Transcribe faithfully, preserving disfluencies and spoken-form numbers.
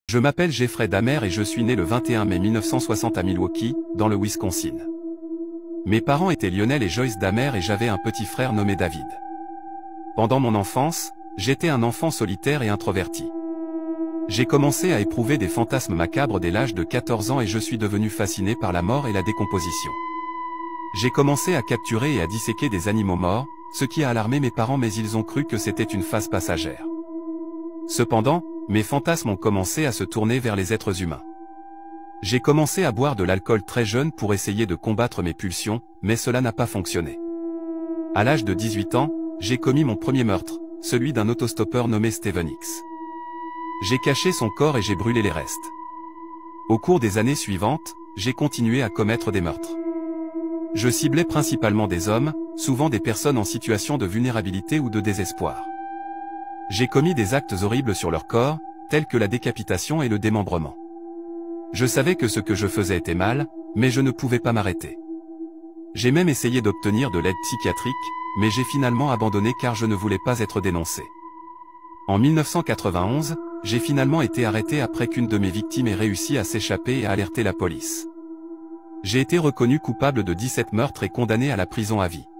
Je m'appelle Jeffrey Dahmer et je suis né le vingt et un mai mille neuf cent soixante à Milwaukee, dans le Wisconsin. Mes parents étaient Lionel et Joyce Dahmer et j'avais un petit frère nommé David. Pendant mon enfance, j'étais un enfant solitaire et introverti. J'ai commencé à éprouver des fantasmes macabres dès l'âge de quatorze ans et je suis devenu fasciné par la mort et la décomposition. J'ai commencé à capturer et à disséquer des animaux morts, ce qui a alarmé mes parents mais ils ont cru que c'était une phase passagère. Cependant, mes fantasmes ont commencé à se tourner vers les êtres humains. J'ai commencé à boire de l'alcool très jeune pour essayer de combattre mes pulsions, mais cela n'a pas fonctionné. À l'âge de dix-huit ans, j'ai commis mon premier meurtre, celui d'un autostoppeur nommé Steven X. J'ai caché son corps et j'ai brûlé les restes. Au cours des années suivantes, j'ai continué à commettre des meurtres. Je ciblais principalement des hommes, souvent des personnes en situation de vulnérabilité ou de désespoir. J'ai commis des actes horribles sur leur corps, tels que la décapitation et le démembrement. Je savais que ce que je faisais était mal, mais je ne pouvais pas m'arrêter. J'ai même essayé d'obtenir de l'aide psychiatrique, mais j'ai finalement abandonné car je ne voulais pas être dénoncé. En mille neuf cent quatre-vingt-onze, j'ai finalement été arrêté après qu'une de mes victimes ait réussi à s'échapper et à alerter la police. J'ai été reconnu coupable de dix-sept meurtres et condamné à la prison à vie.